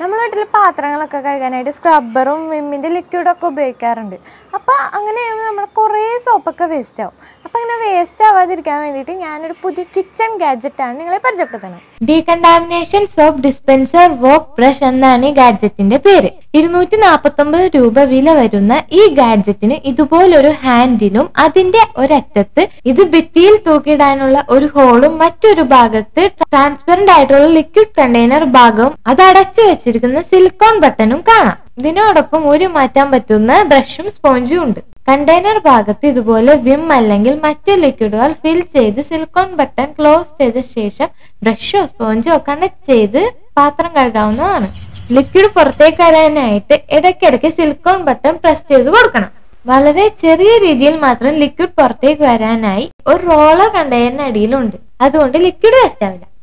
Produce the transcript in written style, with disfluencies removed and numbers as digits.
നമ്മൾ വീട്ടിൽ പാത്രങ്ങളൊക്കെ കഴുകാനായിട്ട് സ്ക്രബ്ബറും വിമ്മിൻ്റെ ലിക്വിഡൊക്കെ ഉപയോഗിക്കാറുണ്ട്. അപ്പോൾ അങ്ങനെ ചെയ്യുമ്പോൾ നമ്മൾ കുറേ സോപ്പൊക്കെ വേസ്റ്റ് ആവും. അപ്പോൾ അങ്ങനെ വേസ്റ്റ് ആവാതിരിക്കാൻ വേണ്ടിയിട്ട് ഞാനൊരു പുതിയ കിച്ചൺ ഗാഡ്ജറ്റാണ് നിങ്ങളെ പരിചയപ്പെടുത്തുന്നത്. Decontamination soap dispenser wok brush എന്നാണ് ഈ ഗാഡ്ജറ്റിന്റെ പേര്. 249 രൂപ വില വരുന്ന ഈ ഗാഡ്ജറ്റിന് ഇതുപോലൊരു ഹാൻഡിലും അതിന്റെ ഒരറ്റത്ത് ഇത് ഭിത്തിയിൽ തൂക്കിയിടാനുള്ള ഒരു ഹോളും മറ്റൊരു ഭാഗത്ത് ട്രാൻസ്പെറന്റ് ആയിട്ടുള്ള ലിക്വിഡ് കണ്ടെയ്നർ ഭാഗവും അത് അടച്ചു വെച്ചിരിക്കുന്ന സിലിക്കോൺ ബട്ടണും കാണാം. ഇതിനോടൊപ്പം ഒരു മാറ്റാൻ പറ്റുന്ന ബ്രഷും സ്പോഞ്ചും ഉണ്ട്. കണ്ടെയ്നർ ഭാഗത്ത് ഇതുപോലെ വിം അല്ലെങ്കിൽ മറ്റു ലിക്വിഡുകൾ ഫിൽ ചെയ്ത് സിലിക്കോൺ ബട്ടൺ ക്ലോസ് ചെയ്ത ശേഷം ബ്രഷോ സ്പോഞ്ചോ കണക്ട് ചെയ്ത് പാത്രം കഴുകാവുന്നതാണ്. ലിക്വിഡ് പുറത്തേക്ക് വരാനായിട്ട് ഇടയ്ക്കിടയ്ക്ക് സിലിക്കോൺ ബട്ടൺ പ്രസ് ചെയ്ത് കൊടുക്കണം. വളരെ ചെറിയ രീതിയിൽ മാത്രം ലിക്വിഡ് പുറത്തേക്ക് വരാനായി ഒരു റോളർ കണ്ടെയ്നറിന് അടിയിലുണ്ട്. അതുകൊണ്ട് ലിക്വിഡ് വേസ്റ്റ് ആവില്ല.